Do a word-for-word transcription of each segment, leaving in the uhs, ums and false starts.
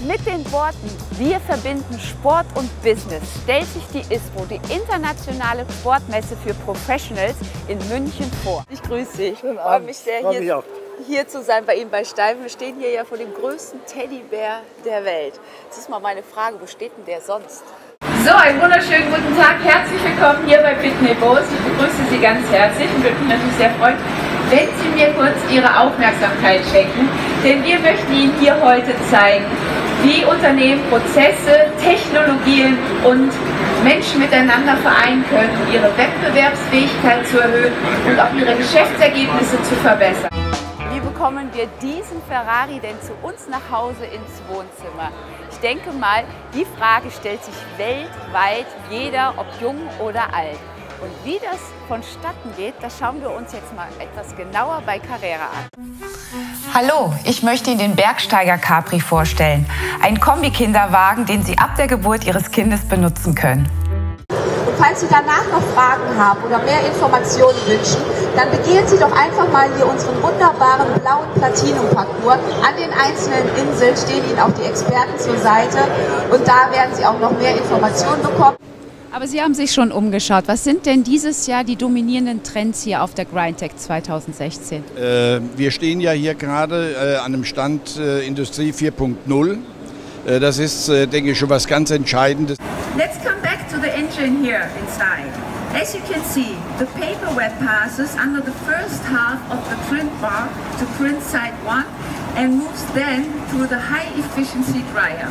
Mit den Worten "Wir verbinden Sport und Business" stellt sich die ISPO, die internationale Sportmesse für Professionals in München, vor. Ich grüße dich. Schönen Ich freue mich sehr, Freue mich hier, auch. hier zu sein bei Ihnen bei Steifen. Wir stehen hier ja vor dem größten Teddybär der Welt. Jetzt ist mal meine Frage, wo steht denn der sonst? So, einen wunderschönen guten Tag. Herzlich willkommen hier bei Pitney-Bowes. Ich begrüße Sie ganz herzlich und würde mich natürlich sehr freuen, wenn Sie mir kurz Ihre Aufmerksamkeit schenken. Denn wir möchten Ihnen hier heute zeigen, wie Unternehmen Prozesse, Technologien und Menschen miteinander vereinen können, um ihre Wettbewerbsfähigkeit zu erhöhen und auch ihre Geschäftsergebnisse zu verbessern. Wie bekommen wir diesen Ferrari denn zu uns nach Hause ins Wohnzimmer? Ich denke mal, die Frage stellt sich weltweit jeder, ob jung oder alt. Und wie das vonstatten geht, das schauen wir uns jetzt mal etwas genauer bei Carrera an. Hallo, ich möchte Ihnen den Bergsteiger Capri vorstellen. Ein Kombi-Kinderwagen, den Sie ab der Geburt Ihres Kindes benutzen können. Und falls Sie danach noch Fragen haben oder mehr Informationen wünschen, dann begehen Sie doch einfach mal hier unseren wunderbaren blauen Platinum-Parcours. An den einzelnen Inseln stehen Ihnen auch die Experten zur Seite und da werden Sie auch noch mehr Informationen bekommen. Aber Sie haben sich schon umgeschaut. Was sind denn dieses Jahr die dominierenden Trends hier auf der GrindTech zweitausendsechzehn? Äh, wir stehen ja hier gerade äh, an einem Stand äh, Industrie vier Punkt null. Äh, das ist, äh, denke ich, schon was ganz Entscheidendes. Let's come back to the engine here inside. As you can see, the paper wet passes under the first half of the print bar to print side one and moves then through the high efficiency dryer.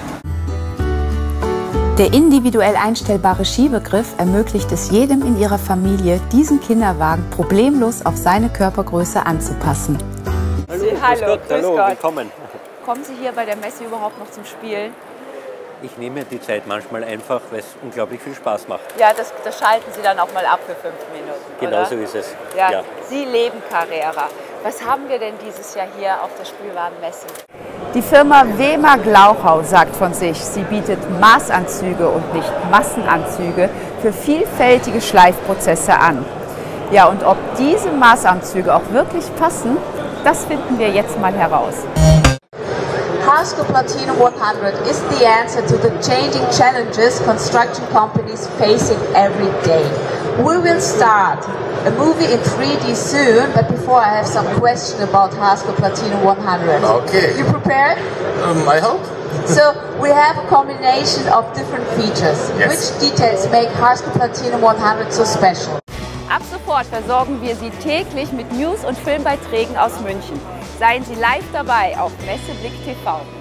Der individuell einstellbare Schiebegriff ermöglicht es jedem in Ihrer Familie, diesen Kinderwagen problemlos auf seine Körpergröße anzupassen. Hallo, Hallo, grüß Gott, grüß hallo, Gott. willkommen. Kommen Sie hier bei der Messe überhaupt noch zum Spielen? Ich nehme die Zeit manchmal einfach, weil es unglaublich viel Spaß macht. Ja, das, das schalten Sie dann auch mal ab für fünf Minuten, Genau oder? so ist es. Ja, Ja. Sie leben Carrera. Was haben wir denn dieses Jahr hier auf der Spielwarenmesse? Die Firma Wehmer Glauchau sagt von sich, sie bietet Maßanzüge und nicht Massenanzüge für vielfältige Schleifprozesse an. Ja, und ob diese Maßanzüge auch wirklich passen, das finden wir jetzt mal heraus. Harsco Platinum one hundred is the answer to the changing challenges construction companies facing every day. We will start a movie in three D soon, but before I have some question about Harsco Platinum one hundred. Okay. You prepared? Um, I hope. So we have a combination of different features. Yes. Which details make Harsco Platinum one hundred so special? Ab sofort versorgen wir Sie täglich mit News und Filmbeiträgen aus München. Seien Sie live dabei auf Messeblick T V.